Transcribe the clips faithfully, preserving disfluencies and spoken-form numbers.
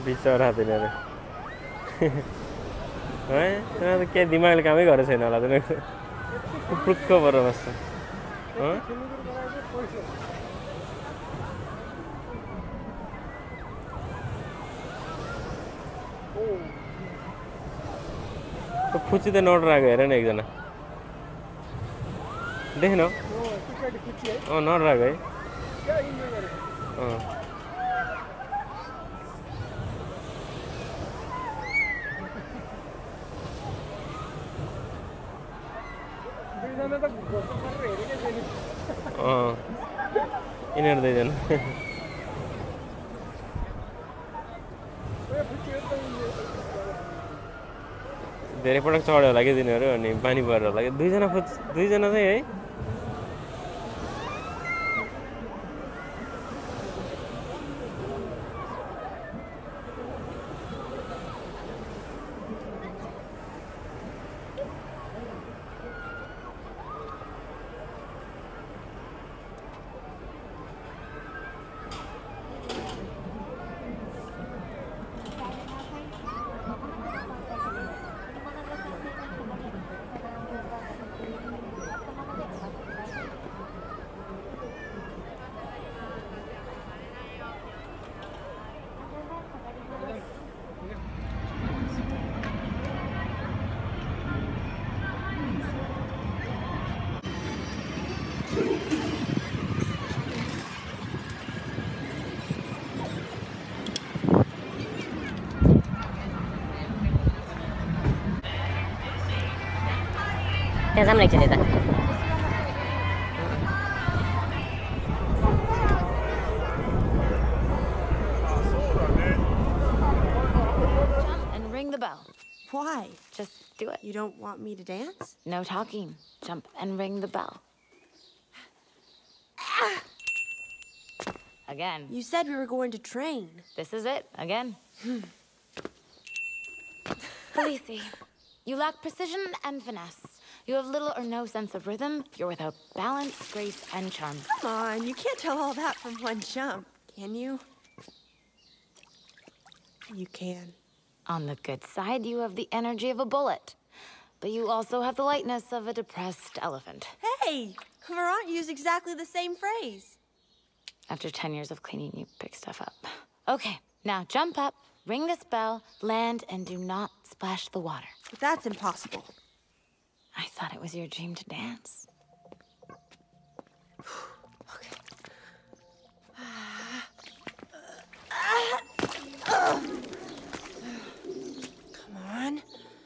बिचरा तिनीहरू है तिनीहरू के दिमागले कामै गरेको छैन होला तिनीहरू पुक्क भएर बस्छ फुची त नडराएको हेर न एकजना देखेन अँ नडराएको है अँ अँ यिनीहरू दुईजना धेरै पटक चढ्यो होला कि तिनीहरू अनि पानी परेर होला कि दुईजना दुईजना चाहिँ है त्यहाँ जाम एकछिन यता and ring the bell. Why? Just do it. You don't want me to dance? No talking. Jump and ring the bell. Again. You said we were going to train. This is it. Again. Khaleesi, you lack precision and finesse. You have little or no sense of rhythm. You're without balance, grace, and charm. Come on, you can't tell all that from one jump, can you? You can. On the good side, you have the energy of a bullet. But you also have the lightness of a depressed elephant. Hey! Varant used exactly the same phrase. After ten years of cleaning, you pick stuff up. Okay, now jump up, ring this bell, land, and do not splash the water. But that's impossible. I thought it was your dream to dance. Okay. Come on.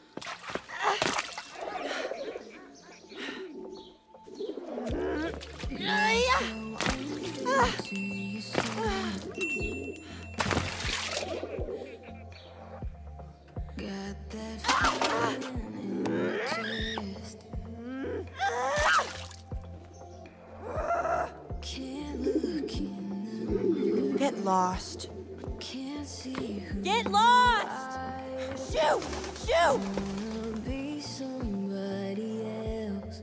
Get lost. Get lost! Shoot! Shoot! Be somebody else.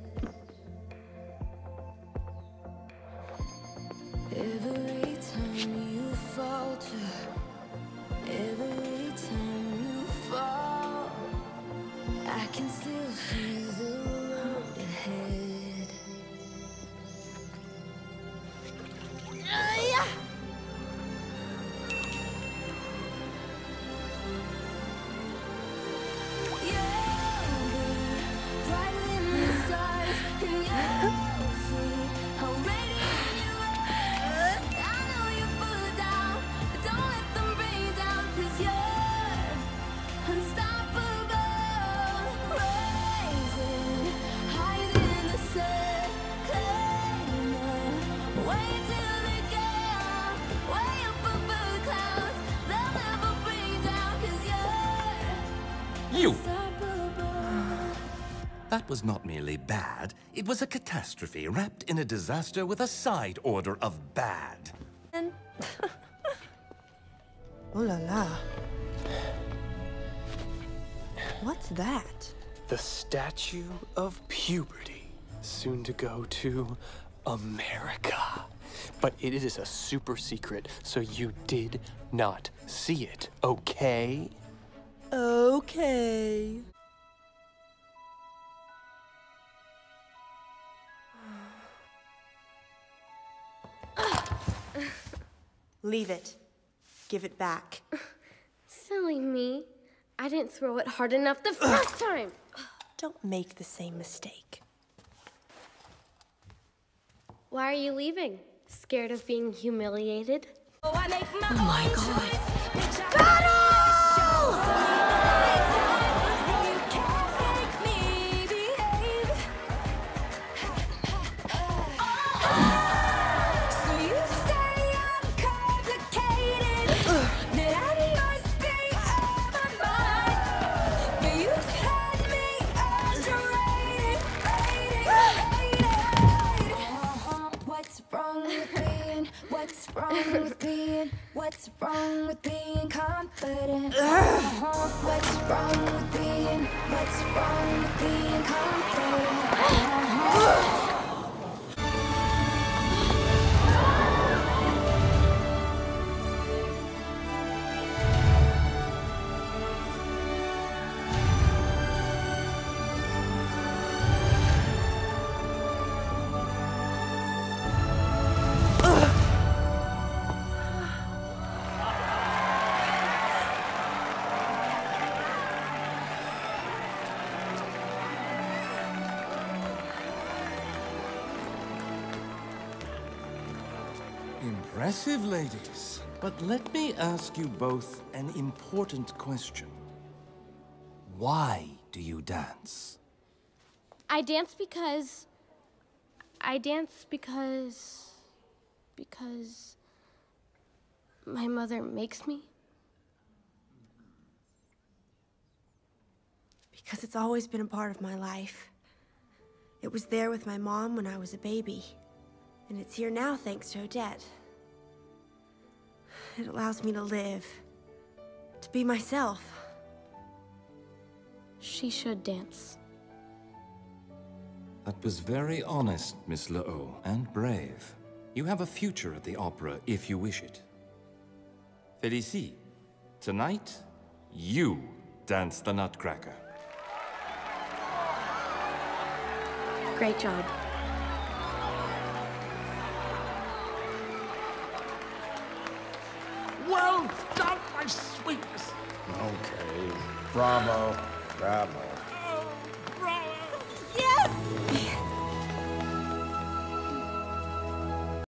Every time you falter, every time you fall, I can still see the road ahead. Uh, You! That was not merely bad, it was a catastrophe wrapped in a disaster with a side order of bad. And oh la la. What's that? The Statue of Puberty, soon to go to America. But it is a super secret, so you did not see it, okay? Okay. Leave it. Give it back. Silly me. I didn't throw it hard enough the first time. Don't make the same mistake. Why are you leaving? Scared of being humiliated? Oh my god. Battle! What's wrong with being, what's wrong with being confident? Uh-huh. What's wrong with being, what's wrong with being confident? Uh-huh. Impressive, ladies. But let me ask you both an important question. Why do you dance? I dance because... I dance because... Because... my mother makes me. Because it's always been a part of my life. It was there with my mom when I was a baby. And it's here now thanks to Odette. It allows me to live. To be myself. She should dance. That was very honest, Miss Le'o, and brave. You have a future at the opera if you wish it. Félicie, tonight, you dance the Nutcracker. Great job. Well done, my sweetness. Okay, bravo, bravo.